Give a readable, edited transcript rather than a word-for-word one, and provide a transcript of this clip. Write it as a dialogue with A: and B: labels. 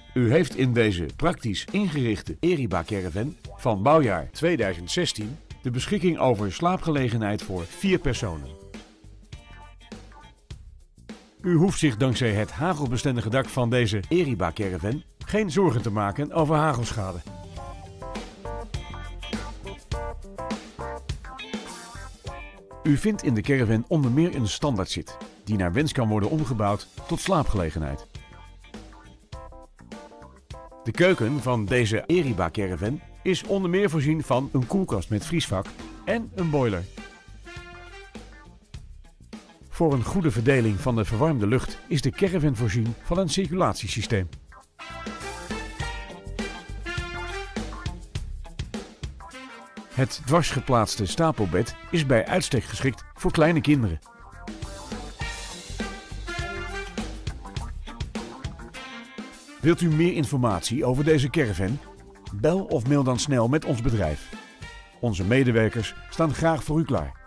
A: U heeft in deze praktisch ingerichte Eriba Caravan van bouwjaar 2016 de beschikking over slaapgelegenheid voor 4 personen. U hoeft zich dankzij het hagelbestendige dak van deze Eriba Caravan geen zorgen te maken over hagelschade. U vindt in de caravan onder meer een standaardzit die naar wens kan worden omgebouwd tot slaapgelegenheid. De keuken van deze Eriba Caravan is onder meer voorzien van een koelkast met vriesvak en een boiler. Voor een goede verdeling van de verwarmde lucht is de caravan voorzien van een circulatiesysteem. Het dwarsgeplaatste stapelbed is bij uitstek geschikt voor kleine kinderen. Wilt u meer informatie over deze caravan? Bel of mail dan snel met ons bedrijf. Onze medewerkers staan graag voor u klaar.